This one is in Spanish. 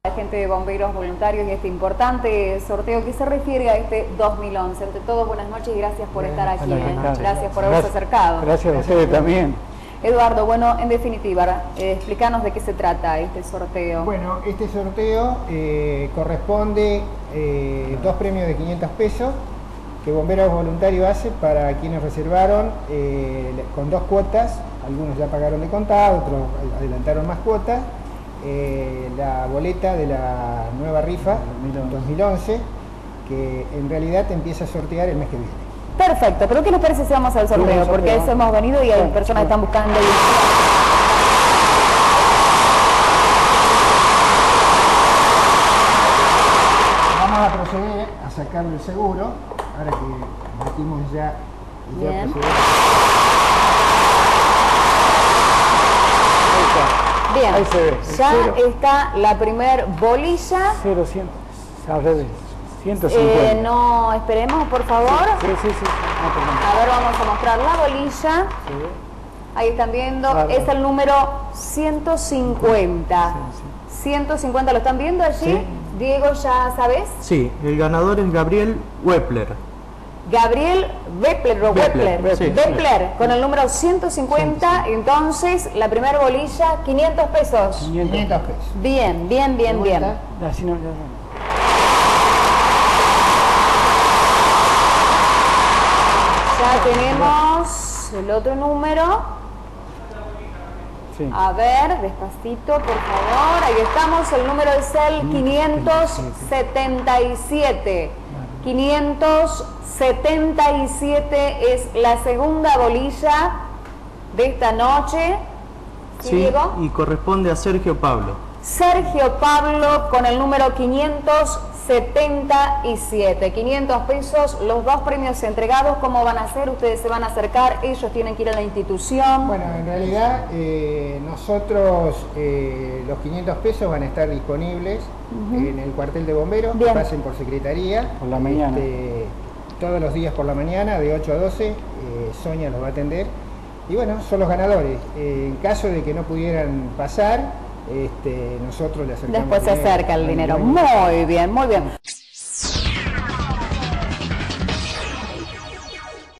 La gente de bomberos voluntarios y este importante sorteo que se refiere a este 2011. Ante todo, buenas noches y gracias por estar aquí. Gracias por haberse acercado. Gracias a ustedes también. Eduardo, bueno, en definitiva, explícanos de qué se trata este sorteo. Bueno, este sorteo corresponde 2 premios de 500 pesos que Bomberos Voluntarios hace para quienes reservaron con 2 cuotas. Algunos ya pagaron de contado, otros adelantaron más cuotas. La boleta de la nueva rifa 2011, que en realidad empieza a sortear el mes que viene. Perfecto, pero ¿qué les parece si vamos al sorteo? Porque a eso hemos venido y hay personas que están buscando. Vamos a proceder a sacar el seguro, ahora que metimos ya procedemos. Bien, ahí se ve. Ya está la primer bolilla. 0, 100, al revés, 150. No, esperemos, por favor. Sí. A ver, vamos a mostrar la bolilla. Sí. Ahí están viendo, Claro. Es el número 150. Sí. 150, ¿lo están viendo allí? Sí. Diego, ¿ya sabes? Sí, el ganador es Gabriel Wepler. Gabriel Wepler, Sí. Wepler, con el número 150, entonces la primera bolilla, 500 pesos. 500 pesos. Bien. Así no, Ya tenemos el otro número. sí. A ver, despacito, por favor. Ahí estamos, el número es el 577. 577 es la segunda bolilla de esta noche. ¿Sí, Diego? Y corresponde a Sergio Pablo. Sergio Pablo con el número 577. 500 pesos, los 2 premios entregados. ¿Cómo van a ser? Ustedes se van a acercar, ellos tienen que ir a la institución. Bueno, en realidad nosotros los 500 pesos van a estar disponibles en el cuartel de bomberos. Bien. Pasen por secretaría. Por la mañana. Todos los días por la mañana, de 8 a 12, Sonia los va a atender. Y bueno, son los ganadores. En caso de que no pudieran pasar, nosotros le acercamos. Después se acerca el dinero. Muy bien.